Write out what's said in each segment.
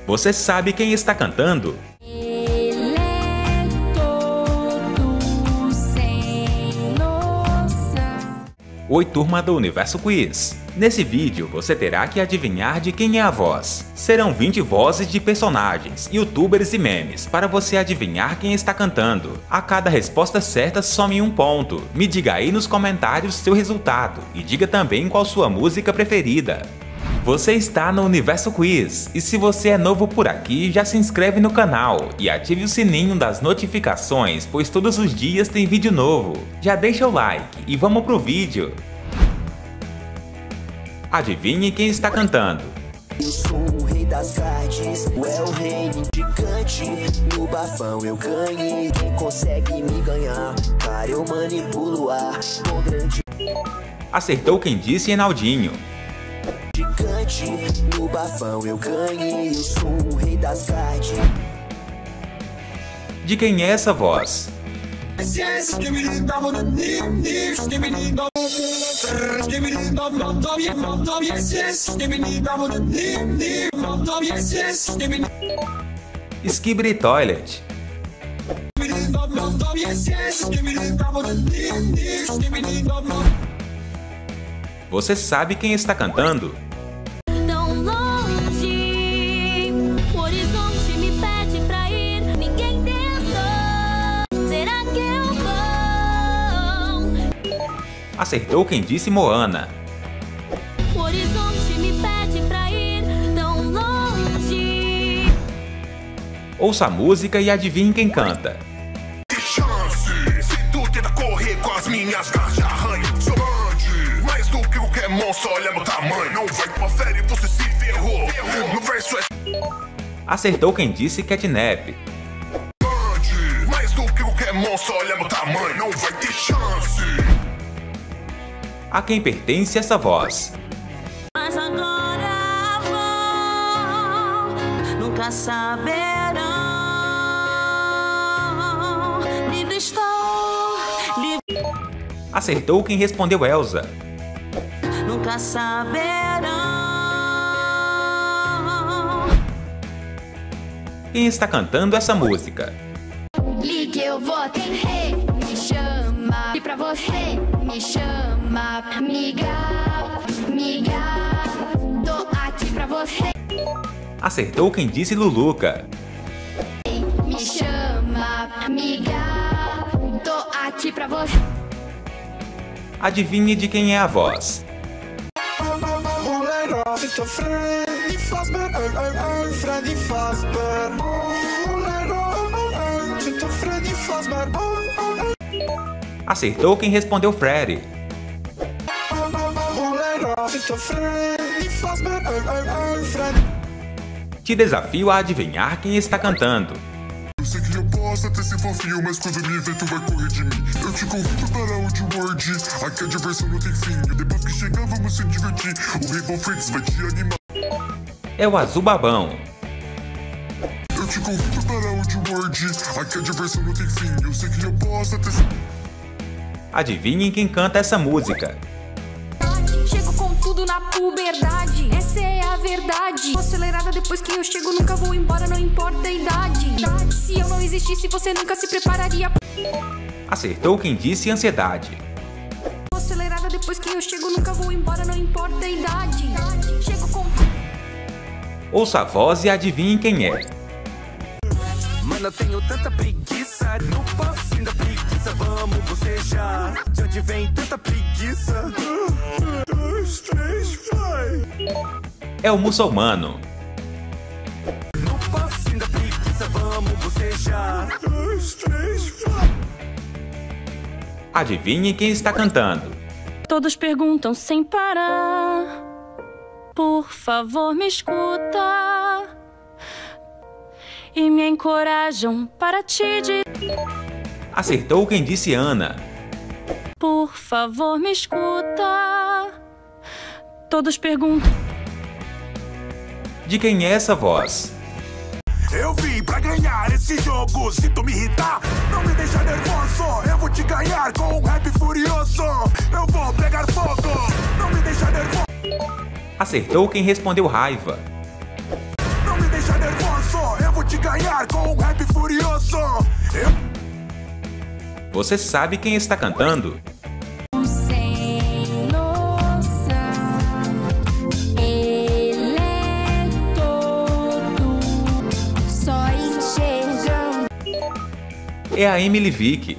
Você sabe quem está cantando? Ele é todo sem noção. Oi, turma do Universo Quiz! Nesse vídeo você terá que adivinhar de quem é a voz. Serão 20 vozes de personagens, youtubers e memes para você adivinhar quem está cantando. A cada resposta certa some um ponto. Me diga aí nos comentários seu resultado e diga também qual sua música preferida. Você está no Universo Quiz, e se você é novo por aqui, já se inscreve no canal e ative o sininho das notificações, pois todos os dias tem vídeo novo. Já deixa o like e vamos pro vídeo! Adivinhe quem está cantando. Eu sou o rei das cards, é o reino gigante. No bafão eu ganhei, quem consegue me ganhar? Cara, eu manipulo ar, com grande Acertou quem disse Enaldinho. gigante. No bafão eu ganhei, eu sou o rei das cards. De quem é essa voz? Skibidi Toilet. Você sabe quem está cantando? Tão longe, o horizonte me pede pra ir. Ninguém tentou. Será que eu vou? Acertou quem disse Moana. O horizonte me pede pra ir tão longe. Ouça a música e adivinhe quem canta. Que chance, se tu tenta correr com as minhas garras de arranho. Sou grande, mais do que qualquer monstro, olha meu tamanho. Não vai pra férias, você se ferrou. No verso é Acertou quem disse Catnap. grande, mais do que qualquer monstro, olha meu tamanho. Não vai ter chance. A quem pertence essa voz? Mas agora vão, nunca saberão. Livre estou, livre, Acertou quem respondeu Elsa. nunca saberão. Quem está cantando essa música? Ligue, eu vou atender. Me chama. E pra você, me chama. Miga, tô aqui pra você. Acertou quem disse Luluca. Me chama, amiga. Tô aqui pra você. Adivinhe de quem é a voz. Acertou quem respondeu Freddy. Te desafio a adivinhar quem está cantando. Eu sei que eu posso até ser fofinho, mas quando me ver tu vai correr de mim. Eu te convido para o Woodward, aqui a diversão não tem fim. Depois que chegar vamos se divertir, o Rainbow Friends vai te animar. É o Azul Babão. Eu te convido para o Woodward, aqui a diversão não tem fim. Eu sei que eu posso até ser... Adivinhem quem canta essa música. Chego com tudo na puberdade, essa é a verdade. Tô acelerada depois que eu chego, nunca vou embora, não importa a idade. Se eu não existisse, você nunca se prepararia. Acertou quem disse Ansiedade. Tô acelerada depois que eu chego, nunca vou embora, não importa a idade. Chego com Ouça a voz e adivinhem quem é. Mano, eu tenho tanta preguiça. No passinho da preguiça, vamos bocejar. De onde vem tanta preguiça? 2, 3, vai. É o Muçulmano. No passinho da preguiça, vamos bocejar. 2, 3, vai. Adivinhem quem está cantando. Todos perguntam sem parar. Por favor, me escuta. E me encorajam para te dizer. Acertou quem disse Ana. Por favor, me escuta. Todos perguntam. De quem é essa voz? Eu vim pra ganhar esse jogo, se tu me irritar, não me deixa nervoso. Eu vou te ganhar com um rap furioso. Eu vou pegar fogo, não me deixa nervoso. Acertou quem respondeu Raiva. Não me deixa nervoso. Você sabe quem está cantando? Sem noção, ele é todo, só enxergando. É a Emily Vick.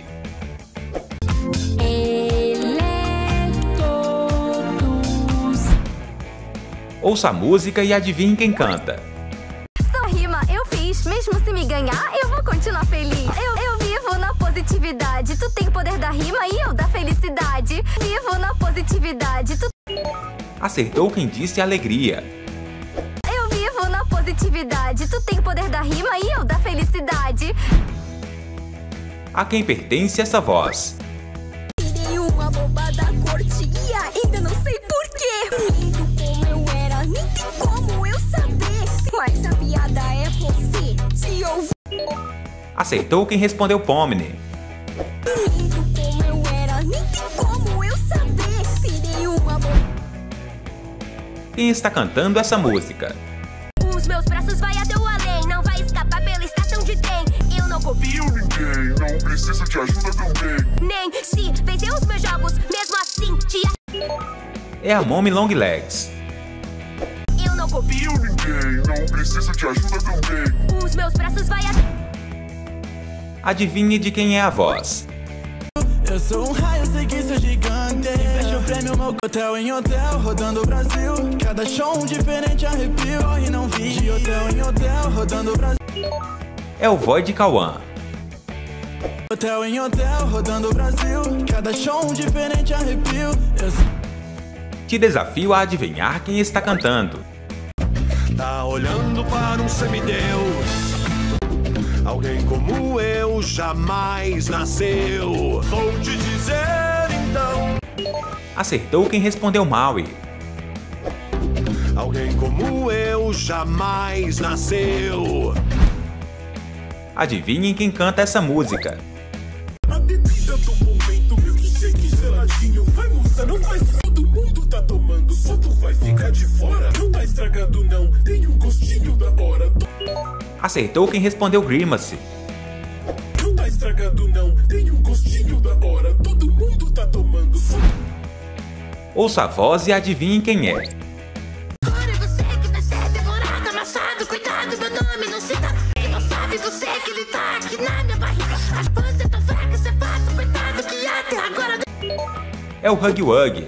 Ele é todos. Ouça a música e adivinhe quem canta. Só rima eu fiz, mesmo se me ganhar, eu vou continuar feliz. Eu vivo na positividade, tu tem o poder da rima e eu da felicidade. Vivo na positividade, tu... Acertou quem disse alegria. Eu vivo na positividade, tu tem o poder da rima e eu da felicidade. A quem pertence essa voz? Tirei uma boba da corte e ainda não sei porquê. Lindo como eu era, nem tem como eu saber. Mas a piada é você, se ouvir. Acertou quem respondeu Pomni. Lindo como eu era, nem tem como eu saber. Tirei uma boba. Quem está cantando essa música? Os meus braços vai até o além, não vai escapar pela estação de trem. Eu não copio ninguém, não preciso de ajuda também. nem se vencer os meus jogos, mesmo assim te É a Mommy Long Legs. eu não copio Ninguém, não preciso de ajuda também. os meus braços vai até. Adivinhe de quem é a voz. Eu sou um raio, sei que sou gigante. Fecho o prêmio, meu hotel em hotel, rodando o Brasil. Cada show um diferente arrepio. Corre, não vi, de hotel em hotel, rodando o Brasil. É o Void Cauã. Hotel em hotel, rodando o Brasil. Cada show um diferente arrepio. Te desafio a adivinhar quem está cantando. Tá olhando para um semideus. Alguém como eu jamais nasceu. Vou te dizer então. Acertou quem respondeu Maui. Alguém como eu jamais nasceu. Adivinhem quem canta essa música. A bebida do momento, meu shake geladinho. Vai, moça, não vai. Todo mundo tá tomando, só tu vai ficar de fora. Não tá estragado não, tem um gostinho da hora. Acertou quem respondeu Grimace. Não tá estragado não, tem um gostinho da hora. Todo mundo tá tomando, só... Ouça a voz e adivinhem quem é. Agora você que vai ser devorado, amassado, coitado, meu nome não cita. Quem não sabe do sei que ele tá aqui na minha barriga. As forças é tão fracas, você fato, coitado, que até agora. É o Huggy Wuggy.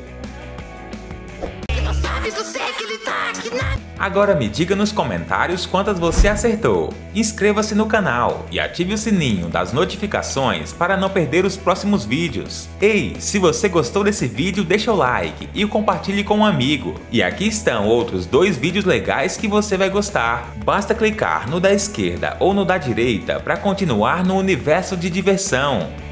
Quem não sabe do sei que ele tá aqui na... Agora me diga nos comentários quantas você acertou. Inscreva-se no canal e ative o sininho das notificações para não perder os próximos vídeos. Ei, se você gostou desse vídeo, deixa o like e compartilhe com um amigo. E aqui estão outros 2 vídeos legais que você vai gostar. Basta clicar no da esquerda ou no da direita para continuar no universo de diversão.